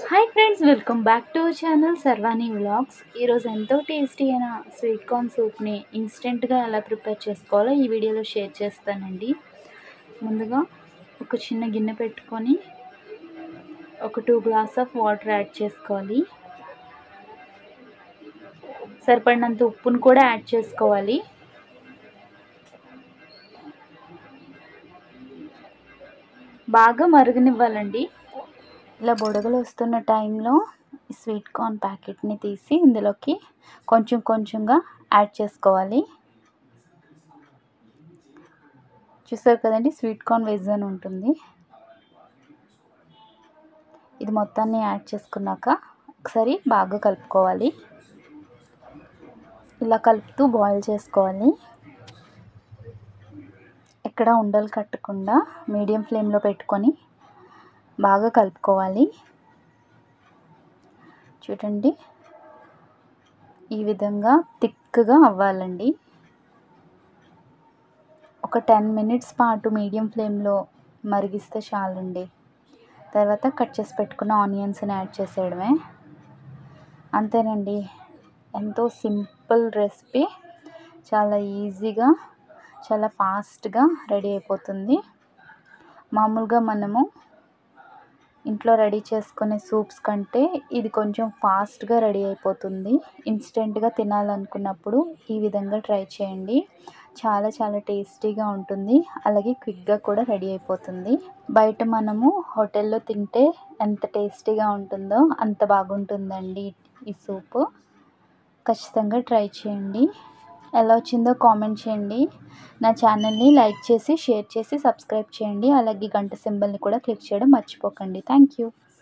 Hi friends, welcome back to our channel Sarvani vlogs. ఈరోజు ఎంతో tasty అయిన స్వీట్ కార్న్ సూప్ని ఇన్స్టెంట్గా ఎలా ప్రిపేర్ చేసుకోవాలో ఈ వీడియోలో షేర్ చేస్తానండి. ముందుగా ఒక చిన్న గిన్నె పెట్టుకొని ఒక 2 గ్లాస్ ఆఫ్ వాటర్ యాడ్ చేసుకోవాలి. సరిపడినంత ఉప్పును కూడా యాడ్ చేసుకోవాలి. బాగా మరగనివ్వాలండి. ఇలా బుడగలు వస్తున్న టైంలో స్వీట్ కార్న్ ప్యాకెట్ని తీసి ఇందులోకి కొంచెం కొంచెంగా యాడ్ చేసుకోవాలి. చూసారు కదండి, స్వీట్ కార్న్ వెజ్ అని ఉంటుంది. ఇది మొత్తాన్ని యాడ్ చేసుకున్నాక ఒకసారి బాగా కలుపుకోవాలి. ఇలా కలుపుతూ బాయిల్ చేసుకోవాలి. ఎక్కడ ఉండలు కట్టకుండా మీడియం ఫ్లేమ్లో పెట్టుకొని బాగా కలుపుకోవాలి. చూడండి, ఈ విధంగా థిక్గా అవ్వాలండి. ఒక 10 మినిట్స్ పాటు మీడియం ఫ్లేమ్లో మరిగిస్తే చాలండి. తర్వాత కట్ చేసి పెట్టుకున్న ఆనియన్స్ని యాడ్ చేసేయడమే. అంతేనండి, ఎంతో సింపుల్ రెసిపీ, చాలా ఈజీగా చాలా ఫాస్ట్గా రెడీ అయిపోతుంది. మామూలుగా మనము ఇంట్లో రెడీ చేసుకునే సూప్స్ కంటే ఇది కొంచెం ఫాస్ట్గా రెడీ అయిపోతుంది. ఇన్స్టెంట్గా తినాలనుకున్నప్పుడు ఈ విధంగా ట్రై చేయండి. చాలా చాలా టేస్టీగా ఉంటుంది, అలాగే క్విక్గా కూడా రెడీ అయిపోతుంది. బయట మనము హోటల్లో తింటే ఎంత టేస్టీగా ఉంటుందో అంత బాగుంటుందండి ఈ సూపు. ఖచ్చితంగా ట్రై చేయండి. ఎలా వచ్చిందో కామెంట్ చేయండి. నా ఛానల్ని లైక్ చేసి, షేర్ చేసి, సబ్స్క్రైబ్ చేయండి. అలాగే గంట సింబల్ని కూడా క్లిక్ చేయడం మర్చిపోకండి. Thank you.